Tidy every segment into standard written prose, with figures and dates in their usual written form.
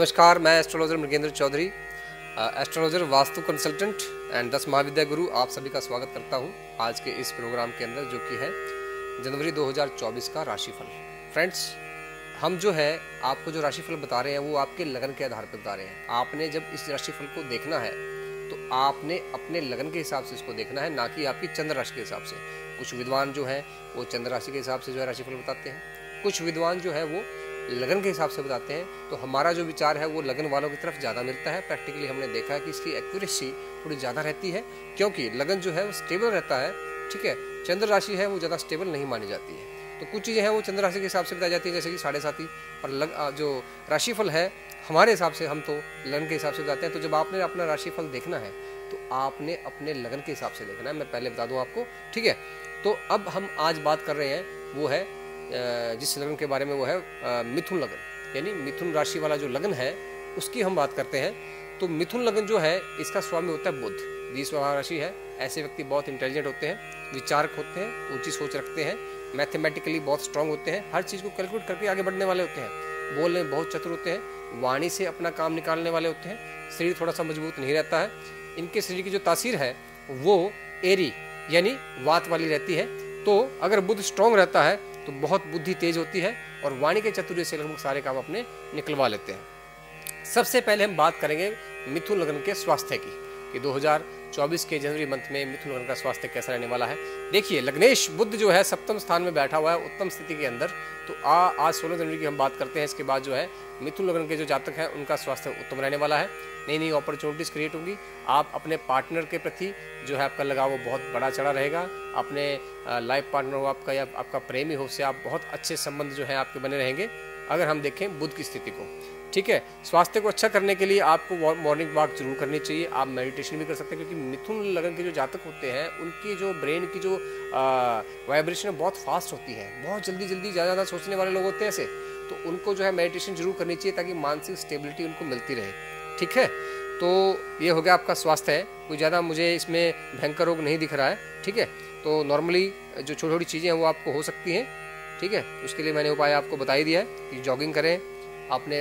नमस्कार, मैं astrologer Mrigendra Chaudhary, astrologer, vastu consultant and 10 महाविद्या गुरु। आप सभी का स्वागत करता हूं आज के इस प्रोग्राम के अंदर, जो कि है जनवरी 2024 का राशिफल। फ्रेंड्स, हम जो है आपको जो राशिफल बता रहे हैं वो आपके लगन के आधार पर बता रहे हैं। आपने जब इस राशिफल को देखना है तो आपने अपने लगन के हिसाब से इसको देखना है, ना कि आपकी चंद्र राशि के हिसाब से। कुछ विद्वान जो है वो चंद्र राशि के हिसाब से जो है राशिफल बताते हैं, कुछ विद्वान जो है वो लगन के हिसाब से बताते हैं। तो हमारा जो विचार है वो लगन वालों की तरफ ज़्यादा मिलता है। प्रैक्टिकली हमने देखा है कि इसकी एक्यूरेसी थोड़ी ज़्यादा रहती है, क्योंकि लगन जो है वो स्टेबल रहता है। ठीक है, चंद्र राशि है वो ज़्यादा स्टेबल नहीं मानी जाती है। तो कुछ चीज़ें हैं वो चंद्र राशि के हिसाब से बताई जाती है, जैसे कि 7.5, और जो राशिफल है हमारे हिसाब से हम तो लगन के हिसाब से बताते हैं। तो जब आपने अपना राशिफल देखना है तो आपने अपने लगन के हिसाब से देखना है, मैं पहले बता दूं आपको। ठीक है, तो अब हम आज बात कर रहे हैं वो है जिस लगन के बारे में, वो है मिथुन लगन, यानी मिथुन राशि वाला जो लगन है उसकी हम बात करते हैं। तो मिथुन लगन जो है इसका स्वामी होता है बुध, 20वां राशि है। ऐसे व्यक्ति बहुत इंटेलिजेंट होते हैं, विचारक होते हैं, ऊंची सोच रखते हैं, मैथमेटिकली बहुत स्ट्रांग होते हैं, हर चीज़ को कैलकुलेट करके आगे बढ़ने वाले होते हैं, बोलने में बहुत चतुर होते हैं, वाणी से अपना काम निकालने वाले होते हैं। शरीर थोड़ा सा मजबूत नहीं रहता है। इनके शरीर की जो तासीर है वो एरी यानी वात वाली रहती है। तो अगर बुध स्ट्रांग रहता है तो बहुत बुद्धि तेज होती है और वाणी के चातुर्य से लगभग सारे काम अपने निकलवा लेते हैं। सबसे पहले हम बात करेंगे मिथुन लगन के स्वास्थ्य की, कि 2024 के जनवरी मंथ में मिथुन लगन का स्वास्थ्य कैसा रहने वाला है। देखिए, लग्नेश बुध जो है सप्तम स्थान में बैठा हुआ है उत्तम स्थिति के अंदर। तो आज 16 जनवरी की हम बात करते हैं। इसके बाद जो है मिथुन लगन के जो जातक हैं उनका स्वास्थ्य उत्तम रहने वाला है। नई नई अपॉर्चुनिटीज क्रिएट होंगी। आप अपने पार्टनर के प्रति जो है आपका लगाव वो बहुत बड़ा चढ़ा रहेगा। अपने लाइफ पार्टनर हो आपका या आपका प्रेमी हो, उससे आप बहुत अच्छे संबंध जो है आपके बने रहेंगे, अगर हम देखें बुध की स्थिति को। ठीक है, स्वास्थ्य को अच्छा करने के लिए आपको मॉर्निंग वॉक जरूर करनी चाहिए। आप मेडिटेशन भी कर सकते हैं, क्योंकि मिथुन लगन के जो जातक होते हैं उनकी जो ब्रेन की जो वाइब्रेशन है बहुत फास्ट होती है, बहुत जल्दी जल्दी ज़्यादा सोचने वाले लोग होते हैं ऐसे। तो उनको जो है मेडिटेशन जरूर करनी चाहिए ताकि मानसिक स्टेबिलिटी उनको मिलती रहे। ठीक है, तो ये हो गया आपका स्वास्थ्य है। कोई ज़्यादा मुझे इसमें भयंकर रोग नहीं दिख रहा है। ठीक है, तो नॉर्मली जो छोटी छोटी चीज़ें हैं वो आपको हो सकती हैं। ठीक है, उसके लिए मैंने उपाय आपको बता ही दिया है कि जॉगिंग करें। आपने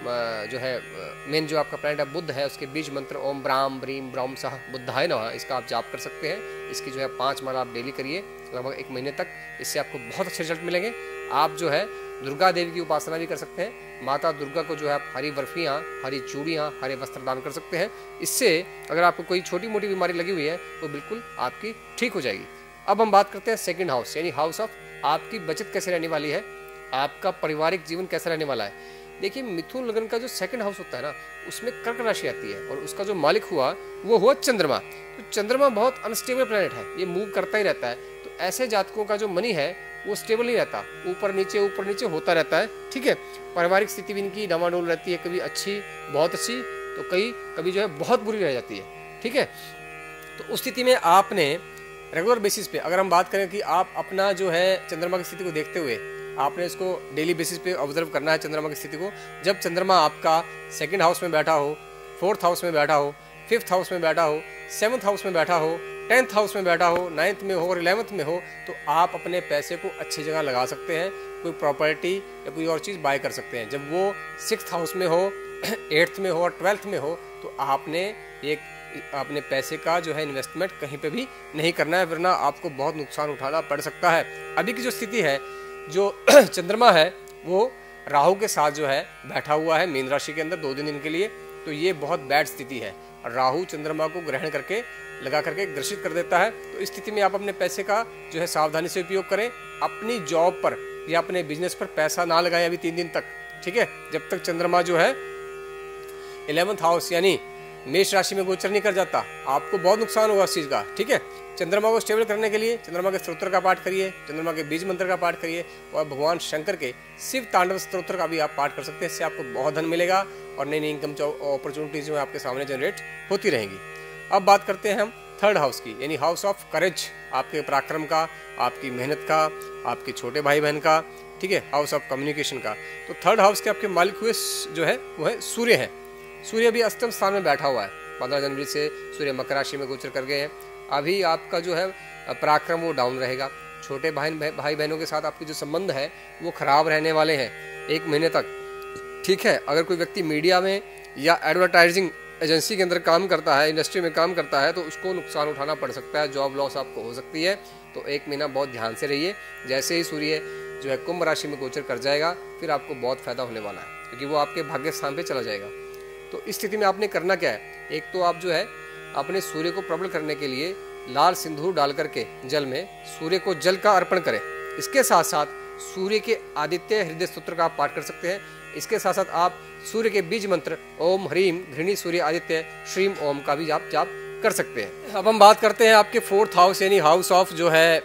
जो है मेन जो आपका प्लैनेट है बुध है, उसके बीज मंत्र ओम ब्राम ब्रीम ब्राम सह बुद्धाय नमः, इसका आप जाप कर सकते हैं। इसकी जो है 5 माला आप डेली करिए लगभग 1 महीने तक। इससे आपको बहुत अच्छे रिजल्ट मिलेंगे। आप जो है दुर्गा देवी की उपासना भी कर सकते हैं। माता दुर्गा को जो है आप हरी बर्फियाँ, हरी चूड़ियाँ, हरे वस्त्र दान कर सकते हैं। इससे अगर आपको कोई छोटी मोटी बीमारी लगी हुई है तो बिल्कुल आपकी ठीक हो जाएगी। अब हम बात करते हैं सेकंड हाउस, यानी हाउस ऑफ आपकी बचत कैसे रहने वाली है, आपका पारिवारिक जीवन कैसा रहने वाला है। देखिए, मिथुन लगन का जो सेकंड हाउस होता है ना, उसमें कर्क राशि आती है और उसका जो मालिक हुआ वो हुआ चंद्रमा। तो चंद्रमा बहुत अनस्टेबल प्लैनेट है, ये मूव करता ही रहता है। तो ऐसे जातकों का जो मनी है वो स्टेबल नहीं रहता, ऊपर नीचे होता रहता है। ठीक है, पारिवारिक स्थिति भी इनकी डामाडोल रहती है, कभी अच्छी बहुत अच्छी तो कभी जो है बहुत बुरी रह जाती है। ठीक है, तो उस स्थिति में आपने रेगुलर बेसिस पे, अगर हम बात करें कि आप अपना जो है चंद्रमा की स्थिति को देखते हुए आपने इसको डेली बेसिस पे ऑब्जर्व करना है चंद्रमा की स्थिति को। जब चंद्रमा आपका सेकंड हाउस में बैठा हो, 4th हाउस में बैठा हो, 5th हाउस में बैठा हो, 7th हाउस में बैठा हो, 10th हाउस में बैठा हो, 9th में हो और 11th में हो, तो आप अपने पैसे को अच्छी जगह लगा सकते हैं। कोई प्रॉपर्टी या कोई और चीज़ बाय कर सकते हैं। जब वो 6th हाउस में हो, 8th में हो और 12th में हो, तो आपने अपने पैसे का जो है इन्वेस्टमेंट कहीं पे भी नहीं करना है, वरना आपको बहुत नुकसान उठाना पड़ सकता है। अभी की जो स्थिति है, जो चंद्रमा है वो राहु के साथ जो है बैठा हुआ है मीन राशि के अंदर 2 दिन के लिए। तो ये बहुत बैड स्थिति है। राहु चंद्रमा को ग्रहण करके लगा करके ग्रसित कर देता है। तो इस स्थिति में आप अपने पैसे का जो है सावधानी से उपयोग करें। अपनी जॉब पर या अपने बिजनेस पर पैसा ना लगाएं अभी 3 दिन तक। ठीक है, जब तक चंद्रमा जो है 11th हाउस यानी मेष राशि में गोचर नहीं कर जाता, आपको बहुत नुकसान होगा इस चीज़ का। ठीक है, चंद्रमा को स्टेबल करने के लिए चंद्रमा के स्तोत्र का पाठ करिए, चंद्रमा के बीज मंत्र का पाठ करिए और भगवान शंकर के शिव तांडव स्तोत्र का भी आप पाठ कर सकते हैं। इससे आपको बहुत धन मिलेगा और नई नई इनकम अपॉर्चुनिटीज जो है आपके सामने जनरेट होती रहेंगी। अब बात करते हैं हम 3rd हाउस की, यानी हाउस ऑफ करेज, आपके पराक्रम का, आपकी मेहनत का, आपके छोटे भाई बहन का। ठीक है, हाउस ऑफ कम्युनिकेशन का। तो 3rd हाउस के आपके मालिक हुए जो है वो है सूर्य है। सूर्य भी अष्टम स्थान में बैठा हुआ है। 15 जनवरी से सूर्य मकर राशि में गोचर कर गए हैं। अभी आपका जो है पराक्रम वो डाउन रहेगा। छोटे भाई बहनों के साथ आपके जो संबंध है वो खराब रहने वाले हैं 1 महीने तक। ठीक है। अगर कोई व्यक्ति मीडिया में या एडवर्टाइजिंग एजेंसी के अंदर काम करता है, इंडस्ट्री में काम करता है, तो उसको नुकसान उठाना पड़ सकता है, जॉब लॉस आपको हो सकती है। तो 1 महीना बहुत ध्यान से रहिए। जैसे ही सूर्य जो है कुंभ राशि में गोचर कर जाएगा, फिर आपको बहुत फायदा होने वाला है, क्योंकि वो आपके भाग्य स्थान पे चला जाएगा। तो इस स्थिति में आपने करना क्या है, एक तो आप जो है अपने सूर्य को प्रबल करने के लिए लाल सिंदूर डाल करके जल में सूर्य को जल का अर्पण करें। इसके साथ साथ सूर्य के आदित्य हृदय सूत्र का आप पाठ कर सकते हैं। इसके साथ साथ आप सूर्य के बीज मंत्र ओम ह्रीम घृणी सूर्य आदित्य श्रीम ओम का भी जाप कर सकते हैं। अब हम बात करते हैं आपके 4th हाउस यानी हाउस ऑफ जो है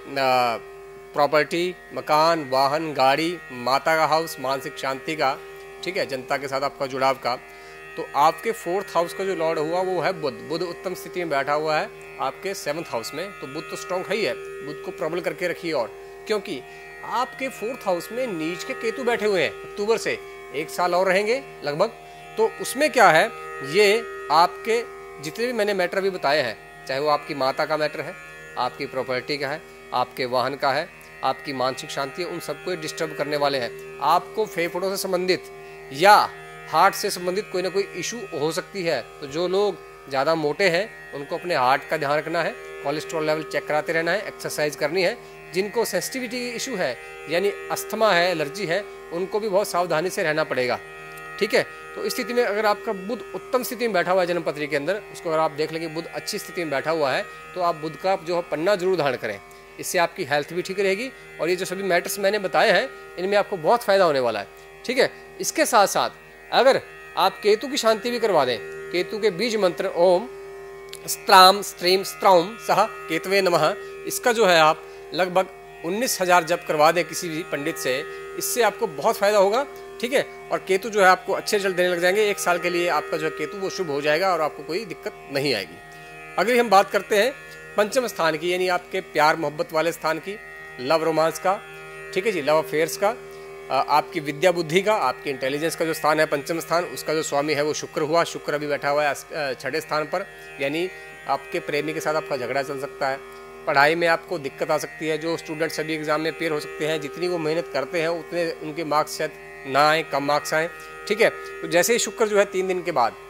प्रॉपर्टी, मकान, वाहन, गाड़ी, माता का हाउस, मानसिक शांति का, ठीक है, जनता के साथ आपका जुड़ाव का। तो आपके 4th हाउस का जो लॉर्ड हुआ वो है बुध। बुध उत्तम स्थिति में बैठा हुआ है आपके 7th हाउस में। तो बुध तो स्ट्रॉन्ग है ही है, बुध को प्रबल करके रखिए। और क्योंकि आपके 4th हाउस में नीच के केतु बैठे हुए हैं, अक्टूबर से 1 साल और रहेंगे लगभग। तो उसमें क्या है, ये आपके जितने भी मैंने मैटर अभी बताए हैं, चाहे वो आपकी माता का मैटर है, आपकी प्रॉपर्टी का है, आपके वाहन का है, आपकी मानसिक शांति है, उन सबको डिस्टर्ब करने वाले हैं। आपको फेफड़ों से संबंधित या हार्ट से संबंधित कोई ना कोई इशू हो सकती है। तो जो लोग ज़्यादा मोटे हैं उनको अपने हार्ट का ध्यान रखना है, कोलेस्ट्रॉल लेवल चेक कराते रहना है, एक्सरसाइज करनी है। जिनको सेंसिटिविटी इशू है यानी अस्थमा है, एलर्जी है, उनको भी बहुत सावधानी से रहना पड़ेगा, ठीक है। तो इस स्थिति में अगर आपका बुध उत्तम स्थिति में बैठा हुआ है जन्म पत्री के अंदर, उसको अगर आप देख लेंगे बुध अच्छी स्थिति में बैठा हुआ है, तो आप बुध का जो है पन्ना जरूर धारण करें। इससे आपकी हेल्थ भी ठीक रहेगी और ये जो सभी मैटर्स मैंने बताए हैं इनमें आपको बहुत फायदा होने वाला है, ठीक है। इसके साथ साथ अगर आप केतु की शांति भी करवा दें, केतु के बीज मंत्र ओम स्त्राम स्त्रीम स्त्रौम सह केतवे नमः, इसका जो है आप लगभग 19,000 जप करवा दें किसी भी पंडित से, इससे आपको बहुत फायदा होगा, ठीक है। और केतु जो है आपको अच्छे रिजल्ट देने लग जाएंगे। 1 साल के लिए आपका जो है केतु वो शुभ हो जाएगा और आपको कोई दिक्कत नहीं आएगी। अगर हम बात करते हैं पंचम स्थान की, यानी आपके प्यार मोहब्बत वाले स्थान की, लव रोमांस का, ठीक है जी, लव अफेयर्स का, आपकी विद्या बुद्धि का, आपकी इंटेलिजेंस का जो स्थान है पंचम स्थान, उसका जो स्वामी है वो शुक्र हुआ। शुक्र अभी बैठा हुआ है 6ठे स्थान पर, यानी आपके प्रेमी के साथ आपका झगड़ा चल सकता है, पढ़ाई में आपको दिक्कत आ सकती है। जो स्टूडेंट सभी एग्जाम में फेल हो सकते हैं, जितनी वो मेहनत करते हैं उतने उनके मार्क्स शायद ना आए, कम मार्क्स आए, ठीक है। तो जैसे ही शुक्र जो है 3 दिन के बाद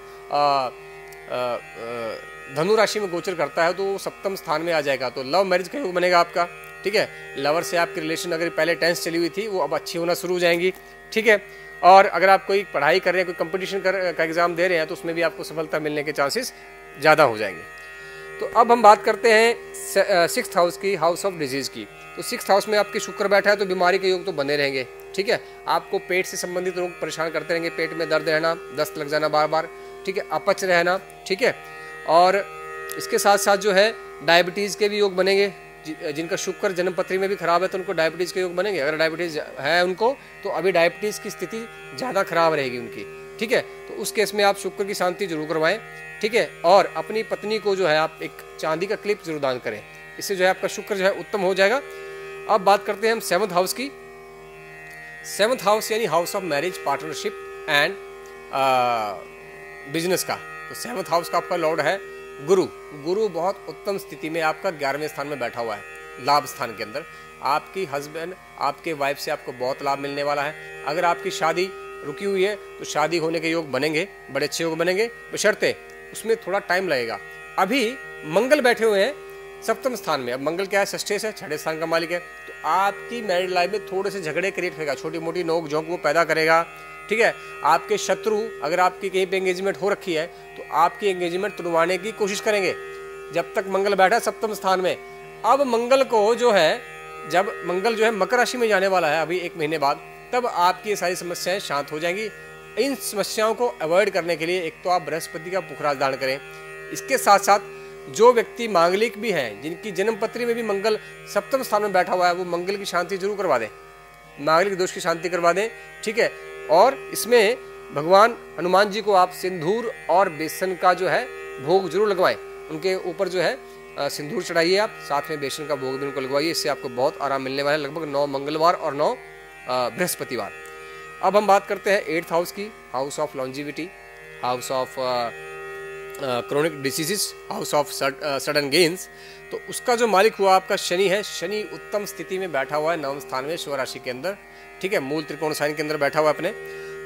धनु राशि में गोचर करता है, तो वो 7म स्थान में आ जाएगा। तो लव मैरिज का योग बनेगा आपका, ठीक है। लवर से आपकी रिलेशन अगर पहले टेंस चली हुई थी वो अब अच्छी होना शुरू हो जाएंगी, ठीक है। और अगर आप कोई पढ़ाई कर रहे हैं, कोई कंपटीशन का एग्जाम दे रहे हैं, तो उसमें भी आपको सफलता मिलने के चांसेस ज़्यादा हो जाएंगे। तो अब हम बात करते हैं 6th हाउस की, हाउस ऑफ डिजीज की। तो 6th हाउस में आपके शुक्र बैठा है, तो बीमारी के योग तो बने रहेंगे, ठीक है। आपको पेट से संबंधित रोग परेशान करते रहेंगे, पेट में दर्द रहना, दस्त लग जाना बार बार, ठीक है, अपच रहना, ठीक है। और इसके साथ साथ जो है डायबिटीज़ के भी योग बनेंगे। जिनका शुक्र जन्म पत्री में भी खराब है तो उनको डायबिटीज़ के योग बनेंगे। अगर डायबिटीज़ है उनको, तो अभी डायबिटीज़ की स्थिति ज़्यादा खराब रहेगी उनकी, ठीक है। तो उस केस में आप शुक्र की शांति जरूर करवाएं, ठीक है। और अपनी पत्नी को जो है आप एक चांदी का क्लिप जरूर दान करें, इससे जो है आपका शुक्र जो है उत्तम हो जाएगा। अब बात करते हैं हम 7th हाउस की। 7th हाउस यानी house of marriage, partnership and business का। तो 7th हाउस का आपका लॉर्ड है गुरु। गुरु बहुत उत्तम स्थिति में आपका 11वें स्थान में बैठा हुआ है, लाभ स्थान के अंदर। आपकी हस्बैंड, आपके वाइफ से आपको बहुत लाभ मिलने वाला है। अगर आपकी शादी रुकी हुई है तो शादी होने के योग बनेंगे, बड़े अच्छे योग बनेंगे, बशर्ते उसमें थोड़ा टाइम लगेगा। अभी मंगल बैठे हुए हैं 7म स्थान में। अब मंगल क्या है, षष्ठे से 6ठे स्थान का मालिक है। तो आपकी मैरिड लाइफ में थोड़े से झगड़े क्रिएट होगा, छोटी मोटी नोक झोंक वो पैदा करेगा, ठीक है। आपके शत्रु, अगर आपकी कहीं पे एंगेजमेंट हो रखी है तो आपकी एंगेजमेंट तुड़वाने की कोशिश करेंगे, जब तक मंगल बैठा है 7म स्थान में। अब मंगल को जो है, जब मंगल जो है मकर राशि में जाने वाला है अभी 1 महीने बाद, तब आपकी ये सारी समस्याएं शांत हो जाएंगी। इन समस्याओं को अवॉइड करने के लिए एक तो आप बृहस्पति का पुखराज धारण करें। इसके साथ साथ जो व्यक्ति मांगलिक भी हैं, जिनकी जन्म पत्री में भी मंगल 7म स्थान में बैठा हुआ है, वो मंगल की शांति जरूर करवा दें, मांगलिक दोष की शांति करवा दें, ठीक है। और इसमें भगवान हनुमान जी को आप सिंदूर और बेसन का जो है भोग जरूर लगवाएं। उनके ऊपर जो है सिंदूर चढ़ाइए आप, साथ में बेसन का भोग भी उनको लगवाइए। इससे आपको बहुत आराम मिलने वाला है, लगभग 9 मंगलवार और 9 बृहस्पतिवार। अब हम बात करते हैं 8th हाउस की, house of longevity, house of chronic diseases, house of sudden gains. तो उसका जो मालिक हुआ आपका शनि है। शनि उत्तम स्थिति में बैठा हुआ है 9वें स्थान में, स्व राशि के अंदर, ठीक है, मूल त्रिकोण साइन के अंदर बैठा हुआ है अपने।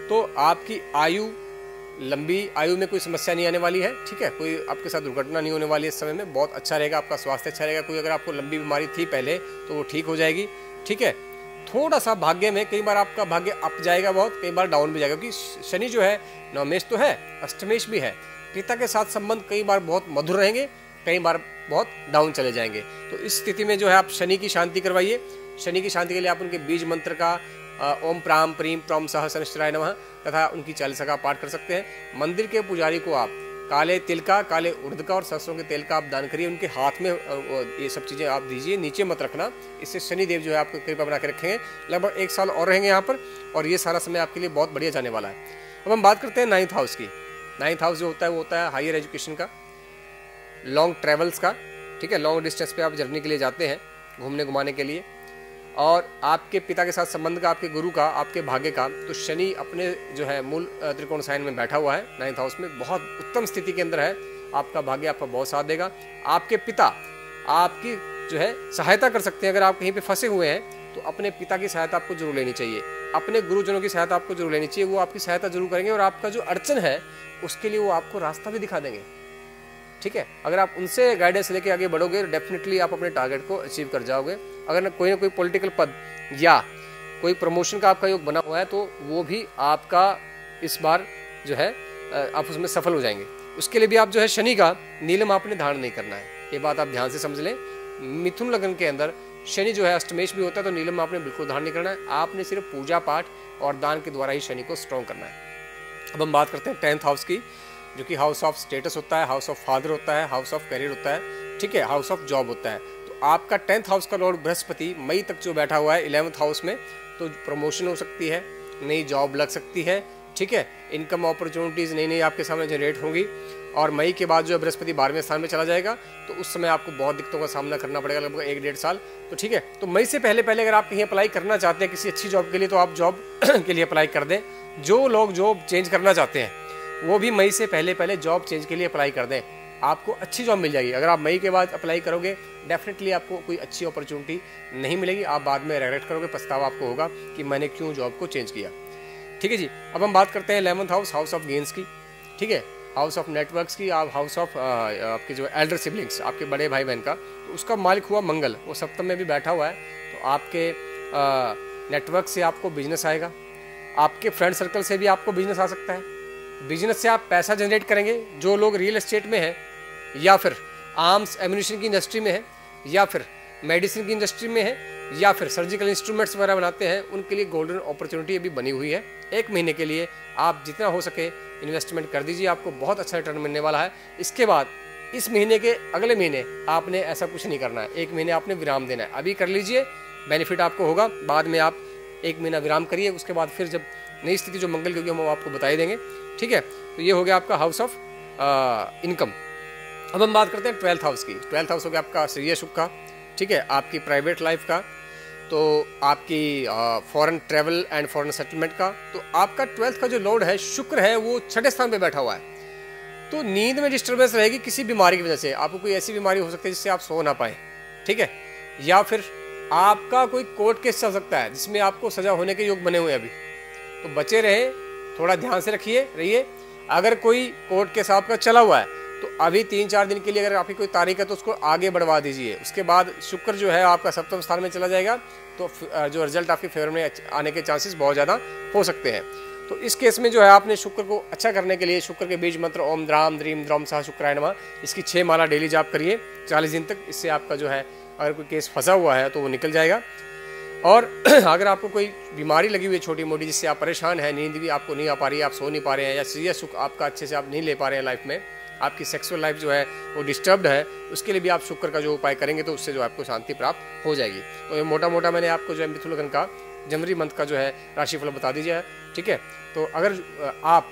तो आपकी आयु, लंबी आयु में कोई समस्या नहीं आने वाली है। ठीक है, कोई आपके साथ दुर्घटना नहीं होने वाली है। इस समय में बहुत अच्छा रहेगा, आपका स्वास्थ्य अच्छा रहेगा। कोई अगर आपको लंबी बीमारी थी पहले तो वो ठीक हो जाएगी। ठीक है, थोड़ा सा भाग्य में कई बार आपका भाग्य अप जाएगा बहुत, कई बार डाउन भी जाएगा, क्योंकि शनि जो है नवमेश तो है, अष्टमेश भी है। पिता के साथ संबंध कई बार बहुत मधुर रहेंगे, कई बार बहुत डाउन चले जाएंगे। तो इस स्थिति में जो है आप शनि की शांति करवाइए। शनि की शांति के लिए आप उनके बीज मंत्र का ओम प्राम प्रीम प्रम सह शनिश्चराय नमः तथा उनकी चालीसा का पाठ कर सकते हैं। मंदिर के पुजारी को आप काले तिल का, काले उड़द का और सरसों के तेल का आप दान करिए। उनके हाथ में ये सब चीज़ें आप दीजिए, नीचे मत रखना। इससे शनिदेव जो है आपको कृपा बना के रखेंगे। लगभग 1 साल और रहेंगे यहाँ पर, और ये सारा समय आपके लिए बहुत बढ़िया जाने वाला है। अब हम बात करते हैं 9th हाउस की। 9th हाउस जो होता है वो होता है हायर एजुकेशन का, लॉन्ग ट्रेवल्स का। ठीक है, लॉन्ग डिस्टेंस पे आप जर्नी के लिए जाते हैं, घूमने घुमाने के लिए, और आपके पिता के साथ संबंध का, आपके गुरु का, आपके भाग्य का। तो शनि अपने जो है मूल त्रिकोण साइन में बैठा हुआ है 9th हाउस में, बहुत उत्तम स्थिति के अंदर है। आपका भाग्य आपका बहुत साथ देगा। आपके पिता आपकी जो है सहायता कर सकते हैं। अगर आप कहीं पे फंसे हुए हैं तो अपने पिता की सहायता आपको जरूर लेनी चाहिए, अपने गुरुजनों की सहायता आपको जरूर लेनी चाहिए। वो आपकी सहायता जरूर करेंगे और आपका जो अड़चन है उसके लिए वो आपको रास्ता भी दिखा देंगे। ठीक है, अगर आप उनसे गाइडेंस लेके आगे बढ़ोगे तो डेफिनेटली आप अपने टारगेट को अचीव कर जाओगे। अगर ना कोई पॉलिटिकल पद या कोई प्रमोशन का आपका योग बना हुआ है तो वो भी आपका इस बार जो है आप उसमें सफल हो जाएंगे। उसके लिए भी आप जो है शनि का नीलम आपने धारण नहीं करना है, ये बात आप ध्यान से समझ लें। मिथुन लग्न के अंदर शनि जो है अष्टमेश भी होता है, तो नीलम आपने बिल्कुल धारण नहीं करना है। आपने सिर्फ पूजा पाठ और दान के द्वारा ही शनि को स्ट्रॉन्ग करना है। अब हम बात करते हैं 10th हाउस की, जो कि हाउस ऑफ स्टेटस होता है, हाउस ऑफ फादर होता है, हाउस ऑफ करियर होता है। ठीक है, हाउस ऑफ जॉब होता है। तो आपका 10th हाउस का लॉर्ड बृहस्पति मई तक जो बैठा हुआ है 11th हाउस में, तो प्रमोशन हो सकती है, नई जॉब लग सकती है। ठीक है, इनकम अपॉर्चुनिटीज़ नई नई आपके सामने जनरेट होंगी। और मई के बाद जो है बृहस्पति 12वें स्थान में चला जाएगा, तो उस समय आपको बहुत दिक्कतों का सामना करना पड़ेगा, लगभग 1-1.5 साल। तो ठीक है, तो मई से पहले अगर आप कहीं अप्लाई करना चाहते हैं किसी अच्छी जॉब के लिए, तो आप जॉब के लिए अप्लाई कर दें। जो लोग जॉब चेंज करना चाहते हैं वो भी मई से पहले जॉब चेंज के लिए अप्लाई कर दें, आपको अच्छी जॉब मिल जाएगी। अगर आप मई के बाद अप्लाई करोगे डेफिनेटली आपको कोई अच्छी अपॉर्चुनिटी नहीं मिलेगी, आप बाद में रिग्रेट करोगे, पछतावा आपको होगा कि मैंने क्यों जॉब को चेंज किया। ठीक है जी, अब हम बात करते हैं 11th house, house of gains की। ठीक है, हाउस ऑफ नेटवर्क्स की, आप हाउस ऑफ आपके जो एल्डर सिबलिंग्स, आपके बड़े भाई बहन का, तो उसका मालिक हुआ मंगल, वो सप्तम में भी बैठा हुआ है। तो आपके नेटवर्क से आपको बिजनेस आएगा, आपके फ्रेंड सर्कल से भी आपको बिजनेस आ सकता है। बिजनेस से आप पैसा जनरेट करेंगे। जो लोग रियल एस्टेट में है, या फिर आर्म्स एम्यूनिशन की इंडस्ट्री में है, या फिर मेडिसिन की इंडस्ट्री में है, या फिर सर्जिकल इंस्ट्रूमेंट्स वगैरह बनाते हैं, उनके लिए गोल्डन अपॉर्चुनिटी अभी बनी हुई है। 1 महीने के लिए आप जितना हो सके इन्वेस्टमेंट कर दीजिए, आपको बहुत अच्छा रिटर्न मिलने वाला है। इसके बाद इस महीने के अगले महीने आपने ऐसा कुछ नहीं करना है, 1 महीने आपने विराम देना है। अभी कर लीजिए, बेनिफिट आपको होगा। बाद में आप 1 महीना विराम करिए, उसके बाद फिर जब नई स्थिति जो मंगल की होगी हम आपको बताई देंगे। ठीक है, तो ये हो गया आपका हाउस ऑफ इनकम। अब हम बात करते हैं 12th हाउस की। 12th हाउस हो गया आपका श्रेय सुख का। ठीक है, आपकी प्राइवेट लाइफ का, तो आपकी foreign travel and foreign settlement का। तो आपका 12th का जो लॉर्ड है शुक्र है, वो 6ठे स्थान पे बैठा हुआ है। तो नींद में डिस्टर्बेंस रहेगी किसी बीमारी की वजह से। आपको कोई ऐसी बीमारी हो सकती है जिससे आप सो ना पाए। ठीक है, या फिर आपका कोई कोर्ट केस चल सकता है जिसमें आपको सजा होने के योग बने हुए हैं अभी, तो बचे रहे, थोड़ा ध्यान से रहिए। अगर कोई कोर्ट केस आपका चला हुआ है तो अभी 3-4 दिन के लिए अगर आपकी कोई तारीख है तो उसको आगे बढ़वा दीजिए। उसके बाद शुक्र जो है आपका सप्तम स्थान में चला जाएगा, तो जो रिजल्ट आपके फेवर में आने के चांसेस बहुत ज़्यादा हो सकते हैं। तो इस केस में जो है आपने शुक्र को अच्छा करने के लिए शुक्र के बीज मंत्र ओम द्राम द्रीम द्रौम सह शुक्राय नमः, इसकी 6 माला डेली जाप करिए 40 दिन तक। इससे आपका जो है अगर कोई केस फंसा हुआ है तो वो निकल जाएगा। और अगर आपको कोई बीमारी लगी हुई है छोटी मोटी जिससे आप परेशान हैं, नींद भी आपको नहीं आ पा रही है, आप सो नहीं पा रहे हैं, या श्रेय सुख आपका अच्छे से आप नहीं ले पा रहे हैं लाइफ में, आपकी सेक्सुअल लाइफ जो है वो डिस्टर्ब्ड है, उसके लिए भी आप शुक्र का जो उपाय करेंगे तो उससे जो आपको शांति प्राप्त हो जाएगी। तो ये मोटा मैंने आपको जो है मिथुन लग्न का जनवरी मंथ का जो है राशिफल बता दीजिए। ठीक है, तो अगर आप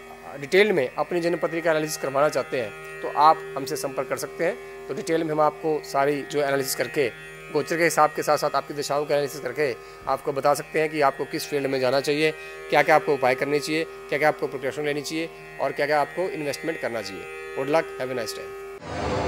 डिटेल में अपनी जन्म पत्री का एनालिसिस करवाना चाहते हैं तो आप हमसे संपर्क कर सकते हैं। तो डिटेल में हम आपको सारी जो एनालिसिस करके गोचर के हिसाब के साथ साथ आपकी दिशाओं का एनालिसिस करके आपको बता सकते हैं कि आपको किस फील्ड में जाना चाहिए, क्या क्या आपको उपाय करने चाहिए, क्या क्या आपको प्रिपरेशन लेनी चाहिए और क्या क्या आपको इन्वेस्टमेंट करना चाहिए। Good luck, have a nice day.